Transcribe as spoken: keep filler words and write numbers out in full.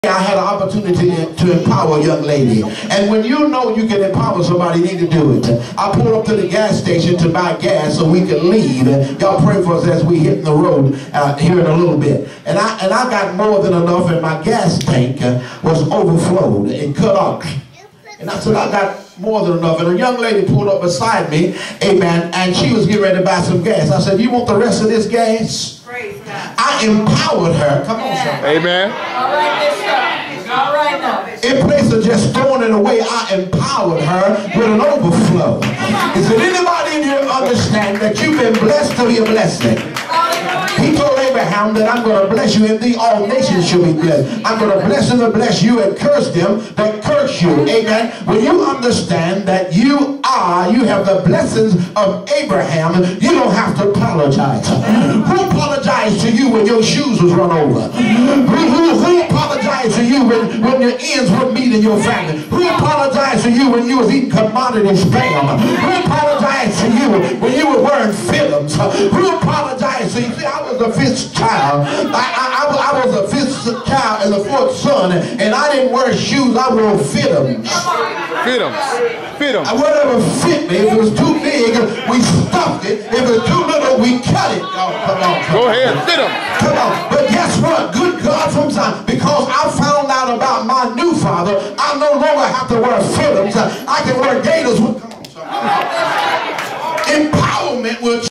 I had an opportunity to empower a young lady. And when you know you can empower somebody, you need to do it. I pulled up to the gas station to buy gas so we could leave. Y'all pray for us as we hit the road uh, here in a little bit. And I, and I got more than enough, and my gas tank uh, was overflowed and cut off. And I said, I got more than enough. And a young lady pulled up beside me, amen, and she was getting ready to buy some gas. I said, you want the rest of this gas? Praise God. I empowered her. Come on, somebody. Amen. All right, mister. All right now. In place of just throwing it away, I empowered her with an overflow. Is there anybody in here understand that you've been blessed to be a blessing? He told Abraham that I'm going to bless you, and thee all nations shall be blessed. I'm going to bless them and bless you and curse them that curse you. Amen. When you understand that you are, you have the blessings of Abraham, you don't have to apologize. Who apologized to you when your shoes was run over? Who, who, who apologized to you when, when your ends would meet in your family? Who apologized to you when you was eating commodity spam? Who apologized to you when you were wearing films? Who apologized to you? See, I was the fifth child. I, I, I, I was the fifth child and the fourth son, and I didn't wear shoes. I wore fittums. Fittums. Fittums. Whatever fit me. If it was too big, we stuffed it. If it was too little, we cut it. Oh, come on. Come Go on. ahead. Fittums. Come on. But guess what? Good God from Zion. Because I found out about my new father, I no longer have to wear fittums. I can wear gators with. Come on, somebody. Empowerment will